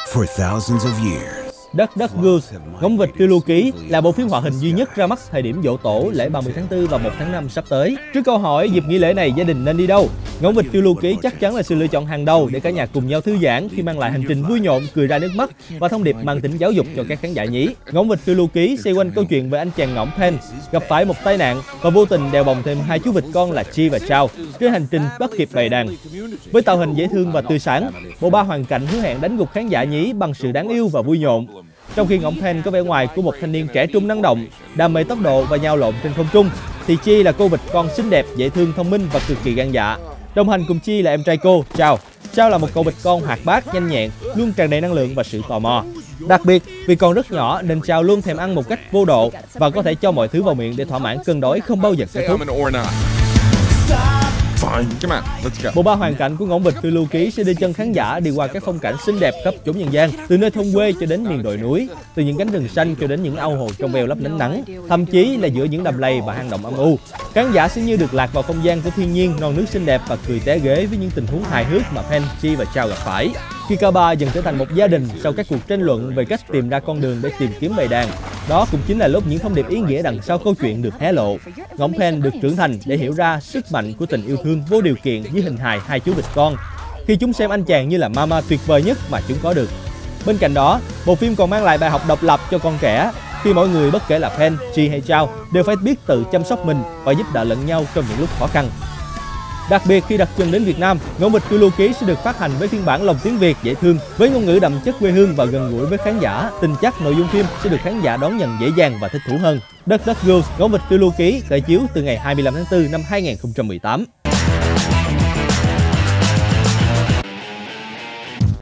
for thousands of years. Đất Đất Goose, Ngỗng vịt phiêu lưu ký là bộ phim hoạt hình duy nhất ra mắt thời điểm giỗ tổ lễ 30 tháng 4 và 1 tháng 5 sắp tới. Trước câu hỏi dịp nghỉ lễ này gia đình nên đi đâu, Ngỗng vịt phiêu lưu ký chắc chắn là sự lựa chọn hàng đầu để cả nhà cùng nhau thư giãn khi mang lại hành trình vui nhộn, cười ra nước mắt và thông điệp mang tính giáo dục cho các khán giả nhí. Ngỗng vịt phiêu lưu ký xoay quanh câu chuyện về anh chàng ngỗng Pen gặp phải một tai nạn và vô tình đèo bồng thêm hai chú vịt con là Chi và Chao trên hành trình bắt kịp bầy đàn. Với tạo hình dễ thương và tươi sáng, bộ ba hoàn cảnh hứa hẹn đánh gục khán giả nhí bằng sự đáng yêu và vui nhộn. Trong khi ngỗng Pen có vẻ ngoài của một thanh niên trẻ trung năng động, đam mê tốc độ và nhào lộn trên không trung, thì Chi là cô vịt con xinh đẹp, dễ thương, thông minh và cực kỳ gan dạ. Đồng hành cùng Chi là em trai cô, Chao. Chao là một cậu vịt con hoạt bát, nhanh nhẹn, luôn tràn đầy năng lượng và sự tò mò. Đặc biệt, vì còn rất nhỏ nên Chao luôn thèm ăn một cách vô độ và có thể cho mọi thứ vào miệng để thỏa mãn cơn đói không bao giờ kết thúc. Bộ ba hoàn cảnh của Ngỗng vịt phiêu lưu ký sẽ đưa chân khán giả đi qua các phong cảnh xinh đẹp khắp chốn nhân gian, từ nơi thôn quê cho đến miền đồi núi, từ những cánh rừng xanh cho đến những ao hồ trong veo lấp lánh nắng, thậm chí là giữa những đầm lầy và hang động âm u. Khán giả sẽ như được lạc vào không gian của thiên nhiên, non nước xinh đẹp và cười té ghế với những tình huống hài hước mà Pen, Chi và Chao gặp phải. Khi cả ba dần trở thành một gia đình sau các cuộc tranh luận về cách tìm ra con đường để tìm kiếm bầy đàn, đó cũng chính là lúc những thông điệp ý nghĩa đằng sau câu chuyện được hé lộ. Ngỗng Pen được trưởng thành để hiểu ra sức mạnh của tình yêu thương vô điều kiện dưới hình hài hai chú vịt con, khi chúng xem anh chàng như là mama tuyệt vời nhất mà chúng có được. Bên cạnh đó, bộ phim còn mang lại bài học độc lập cho con trẻ, khi mỗi người bất kể là Pen, Chi hay Chao đều phải biết tự chăm sóc mình và giúp đỡ lẫn nhau trong những lúc khó khăn. Đặc biệt khi đặt chân đến Việt Nam, Ngỗng vịt phiêu lưu ký sẽ được phát hành với phiên bản lồng tiếng Việt dễ thương, với ngôn ngữ đậm chất quê hương và gần gũi với khán giả. Tin chắc nội dung phim sẽ được khán giả đón nhận dễ dàng và thích thú hơn. Đất Đất Goose, Ngỗng vịt phiêu lưu ký khởi chiếu từ ngày 25 tháng 4 năm 2018.